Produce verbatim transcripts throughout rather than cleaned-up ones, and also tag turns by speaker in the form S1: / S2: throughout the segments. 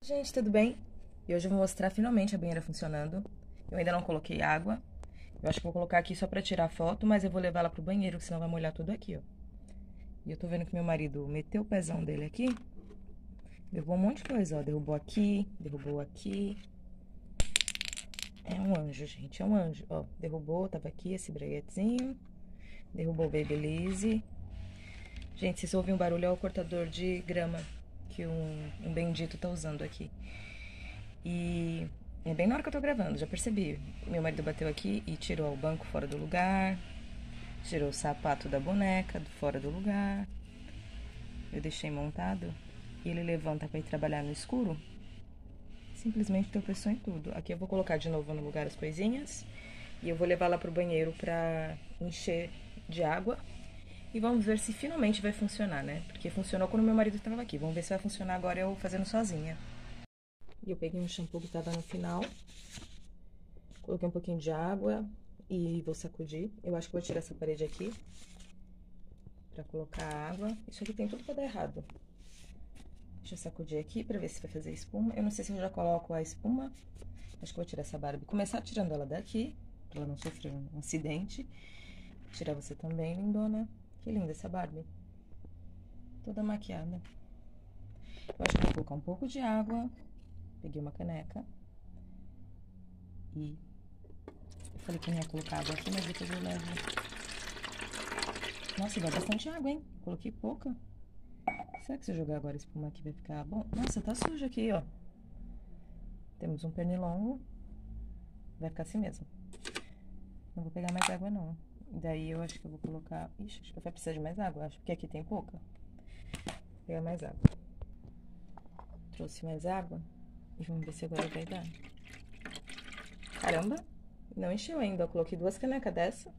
S1: Gente, tudo bem? E hoje eu vou mostrar finalmente a banheira funcionando. Eu ainda não coloquei água. Eu acho que vou colocar aqui só pra tirar foto, mas eu vou levar ela pro banheiro, senão vai molhar tudo aqui, ó. E eu tô vendo que meu marido meteu o pezão dele aqui. Derrubou um monte de coisa, ó. Derrubou aqui, derrubou aqui. É um anjo, gente, é um anjo. Ó, derrubou, tava aqui esse braguetezinho. Derrubou o Babyliss. Gente, se vocês ouvem um barulho, é o cortador de grama que um, um bendito tá usando aqui. E é bem na hora que eu tô gravando, já percebi. Meu marido bateu aqui e tirou o banco fora do lugar. Tirou o sapato da boneca fora do lugar. Eu deixei montado. E ele levanta pra ir trabalhar no escuro. Simplesmente tropeçou em tudo. Aqui eu vou colocar de novo no lugar as coisinhas. E eu vou levar lá pro banheiro pra encher de água. E vamos ver se finalmente vai funcionar, né? Porque funcionou quando meu marido estava aqui. Vamos ver se vai funcionar agora eu fazendo sozinha. E eu peguei um shampoo que tava no final. Coloquei um pouquinho de água e vou sacudir. Eu acho que vou tirar essa parede aqui pra colocar água. Isso aqui tem tudo pra dar errado. Deixa eu sacudir aqui pra ver se vai fazer espuma. Eu não sei se eu já coloco a espuma. Acho que vou tirar essa Barbie. Começar tirando ela daqui, pra ela não sofrer um acidente. Tirar você também, lindona. Que linda essa Barbie. Toda maquiada. Eu acho que vou colocar um pouco de água. Peguei uma caneca. E eu falei que não ia colocar água aqui, mas depois eu levo. Nossa, dá bastante água, hein? Coloquei pouca. Será que se eu jogar agora espuma aqui vai ficar bom? Nossa, tá sujo aqui, ó. Temos um pernilongo. Vai ficar assim mesmo. Não vou pegar mais água, não. Daí eu acho que eu vou colocar... Ixi, acho que vai precisar de mais água, acho. Porque aqui tem pouca. Vou pegar mais água. Trouxe mais água. E vamos ver se agora vai dar. Caramba! Não encheu ainda. Eu coloquei duas canecas dessa.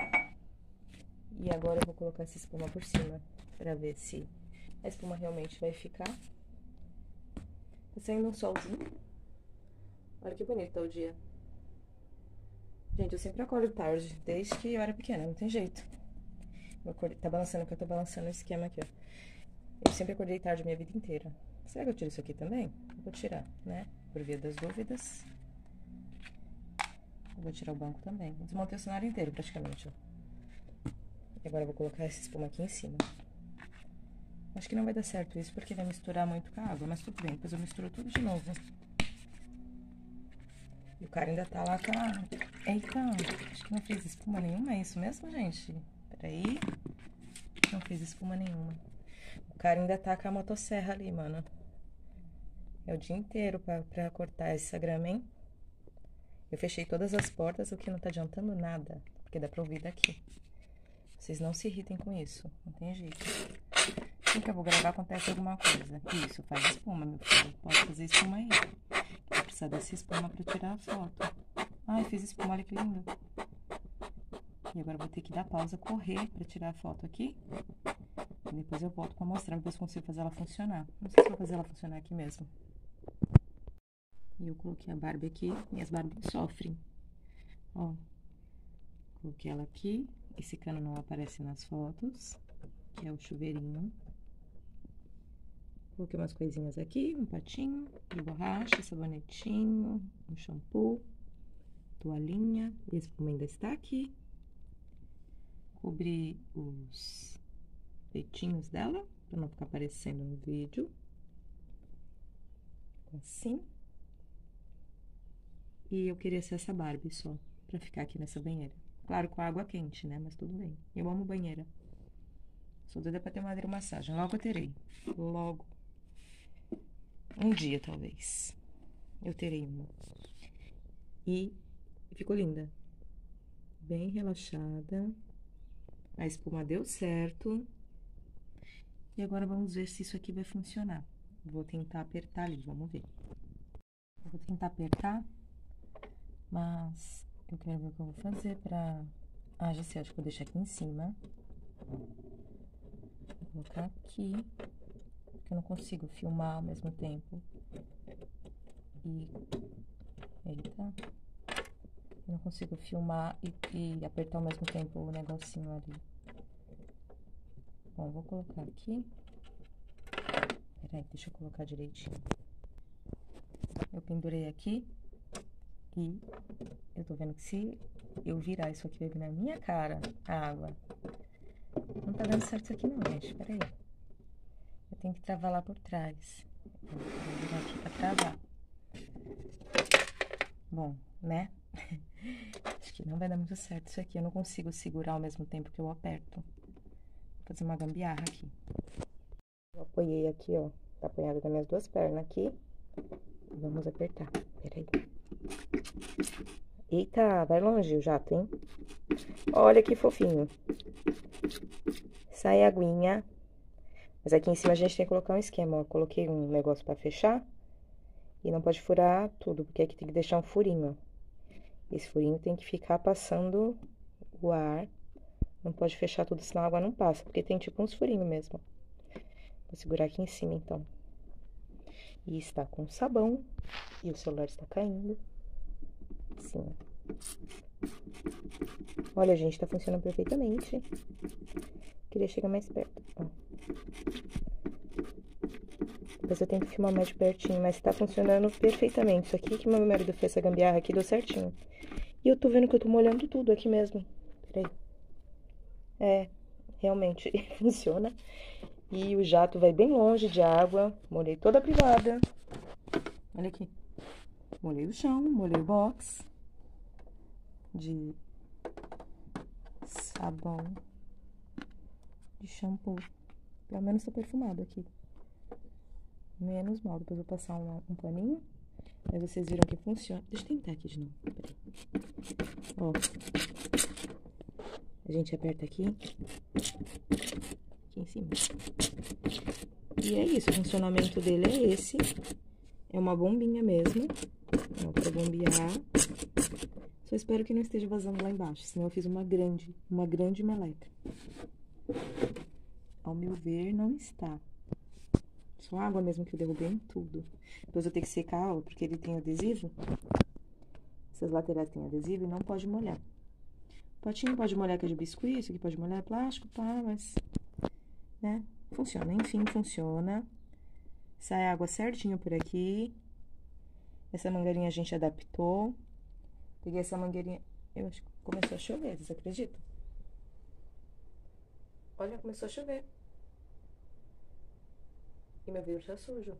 S1: E agora eu vou colocar essa espuma por cima. Pra ver se a espuma realmente vai ficar. Tá saindo um solzinho. Olha que bonito tá o dia. Gente, eu sempre acordo tarde, desde que eu era pequena, não tem jeito. Eu acordei, tá balançando, porque eu tô balançando o esquema aqui, ó. Eu sempre acordei tarde a minha vida inteira. Será que eu tiro isso aqui também? Eu vou tirar, né? Por via das dúvidas. Eu vou tirar o banco também. Eu desmontei o cenário inteiro, praticamente, ó. E agora eu vou colocar essa espuma aqui em cima. Acho que não vai dar certo isso, porque vai misturar muito com a água, mas tudo bem. Depois eu misturo tudo de novo. E o cara ainda tá lá com a... Eita, acho que não fez espuma nenhuma, é isso mesmo, gente? Peraí. Não fez espuma nenhuma. O cara ainda tá com a motosserra ali, mano. É o dia inteiro pra, pra cortar essa grama, hein? Eu fechei todas as portas, o que não tá adiantando nada. Porque dá pra ouvir daqui. Vocês não se irritem com isso, não tem jeito. Assim que eu vou gravar, acontece alguma coisa. Isso, faz espuma, meu filho. Pode fazer espuma aí. Vou precisar dessa espuma pra tirar a foto. Ai, fiz espuma, olha que lindo. E agora eu vou ter que dar pausa, correr pra tirar a foto aqui. E depois eu volto pra mostrar, ver se consigo fazer ela funcionar. Não sei se vou fazer ela funcionar aqui mesmo. E eu coloquei a Barbie aqui, e as Barbies sofrem. Ó, coloquei ela aqui. Esse cano não aparece nas fotos, que é o chuveirinho. Coloquei umas coisinhas aqui, um patinho de borracha, sabonetinho, um shampoo, toalhinha. E a espuma ainda está aqui. Cobri os peitinhos dela, pra não ficar aparecendo no vídeo. Assim. E eu queria ser essa Barbie só, pra ficar aqui nessa banheira. Claro, com a água quente, né? Mas tudo bem. Eu amo banheira. Sou doida pra ter uma hidromassagem. Logo eu terei. Logo. Um dia, talvez. Eu terei uma. E ficou linda. Bem relaxada. A espuma deu certo. E agora vamos ver se isso aqui vai funcionar. Vou tentar apertar ali, vamos ver. Eu vou tentar apertar, mas eu quero ver o que eu vou fazer pra... Ah, já sei, acho que vou deixar aqui em cima. Vou colocar aqui, porque eu não consigo filmar ao mesmo tempo. E... Eita. Eu não consigo filmar e, e apertar ao mesmo tempo o negocinho ali. Bom, vou colocar aqui. Peraí, deixa eu colocar direitinho. pendurei aqui. E eu tô vendo que se eu virar isso aqui, vai vir na minha cara a água. Não tá dando certo isso aqui não, gente. Pera aí. Eu tenho que travar lá por trás. Eu vou virar aqui pra travar. Bom, né? Acho que não vai dar muito certo isso aqui. Eu não consigo segurar ao mesmo tempo que eu aperto. Vou fazer uma gambiarra aqui. Eu apoiei aqui, ó. Tá apoiado nas minhas duas pernas aqui. Vamos apertar. Peraí. Eita, vai longe o jato, hein? Olha que fofinho. Sai a aguinha. Mas aqui em cima a gente tem que colocar um esquema, ó. Coloquei um negócio pra fechar. E não pode furar tudo, porque aqui tem que deixar um furinho, ó. Esse furinho tem que ficar passando o ar. Não pode fechar tudo, senão a água não passa. Porque tem tipo uns furinhos mesmo. Vou segurar aqui em cima, então. E está com sabão. E o celular está caindo. Assim. Olha, gente, tá funcionando perfeitamente. Queria chegar mais perto, ó. Depois eu tenho que filmar mais de pertinho, mas tá funcionando perfeitamente. Isso aqui que meu marido fez essa gambiarra aqui deu certinho. E eu tô vendo que eu tô molhando tudo aqui mesmo. Peraí. É, realmente funciona. E o jato vai bem longe de água. Molhei toda a privada. Olha aqui. Molhei o chão, molhei o box de sabão de shampoo. Pelo menos tá perfumado aqui. Menos mal. Depois eu vou passar um, um paninho. Aí vocês viram que funciona. Deixa eu tentar aqui de novo. Peraí. Ó. A gente aperta aqui. Aqui em cima. E é isso. O funcionamento dele é esse. É uma bombinha mesmo. Ó, pra bombear. Só espero que não esteja vazando lá embaixo. Senão eu fiz uma grande, uma grande meleca. Ao meu ver, não está. Só água mesmo que eu derrubei em tudo. Depois eu tenho que secar, ó, porque ele tem adesivo. Essas laterais têm adesivo e não pode molhar. O potinho pode molhar que é de biscuit, isso aqui pode molhar plástico, pá, mas... né? Funciona, enfim, funciona. Sai água certinho por aqui. Essa mangueirinha a gente adaptou. Peguei essa mangueirinha... Eu acho que começou a chover, vocês acreditam? Olha, começou a chover. E meu vidro tá sujo.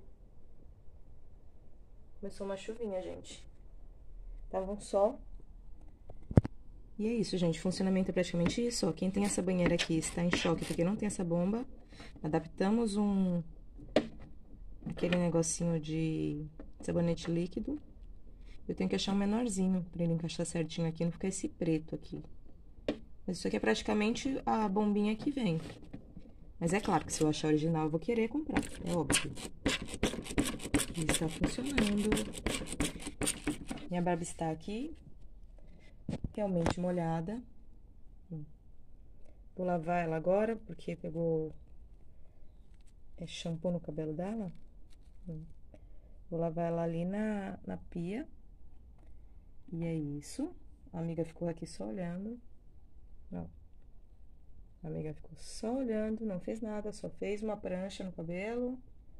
S1: Começou uma chuvinha, gente. Tava um sol. E é isso, gente. O funcionamento é praticamente isso, ó. Quem tem essa banheira aqui está em choque porque não tem essa bomba. Adaptamos um... aquele negocinho de sabonete líquido. Eu tenho que achar um menorzinho pra ele encaixar certinho aqui, não ficar esse preto aqui. Mas isso aqui é praticamente a bombinha que vem. Mas é claro que se eu achar original, eu vou querer comprar, é óbvio. E está funcionando. Minha Barbie está aqui, realmente molhada. Vou lavar ela agora, porque pegou é, shampoo no cabelo dela. Vou lavar ela ali na, na pia. E é isso. A amiga ficou aqui só olhando. Ó. A amiga ficou só olhando, não fez nada, só fez uma prancha no cabelo.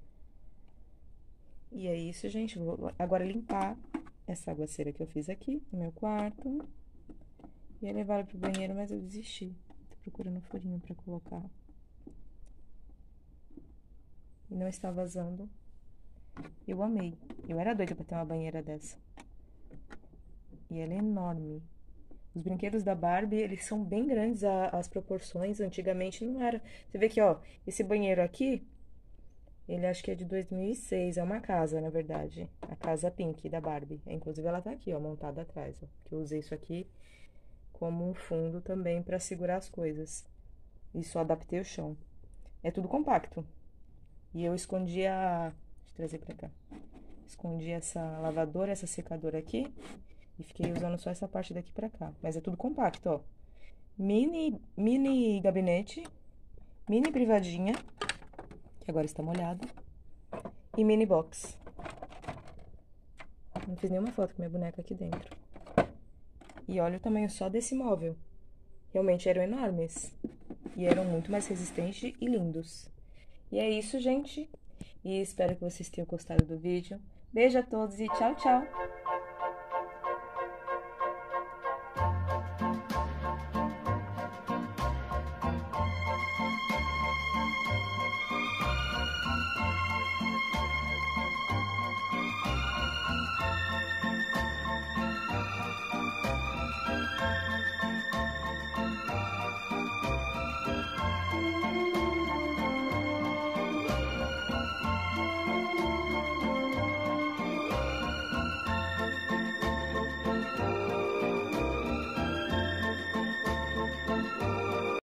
S1: E é isso, gente. Vou agora limpar essa aguaceira que eu fiz aqui no meu quarto. Ia levar ela pro banheiro, mas eu desisti. Tô procurando um furinho pra colocar. E não está vazando. Eu amei. Eu era doida pra ter uma banheira dessa. E ela é enorme. Os brinquedos da Barbie, eles são bem grandes, a, as proporções. Antigamente não era. Você vê que, ó, esse banheiro aqui, ele acho que é de dois mil e seis. É uma casa, na verdade. A casa Pink da Barbie. Inclusive, ela tá aqui, ó, montada atrás, ó. Que eu usei isso aqui como um fundo também pra segurar as coisas. E só adaptei o chão. É tudo compacto. E eu escondi a... Deixa eu trazer pra cá. Escondi essa lavadora, essa secadora aqui. E fiquei usando só essa parte daqui pra cá. Mas é tudo compacto, ó. Mini, mini gabinete. Mini privadinha. Que agora está molhada. E mini box. Não fiz nenhuma foto com minha boneca aqui dentro. E olha o tamanho só desse móvel. Realmente eram enormes. E eram muito mais resistentes e lindos. E é isso, gente. E espero que vocês tenham gostado do vídeo.
S2: Beijo a todos e tchau, tchau!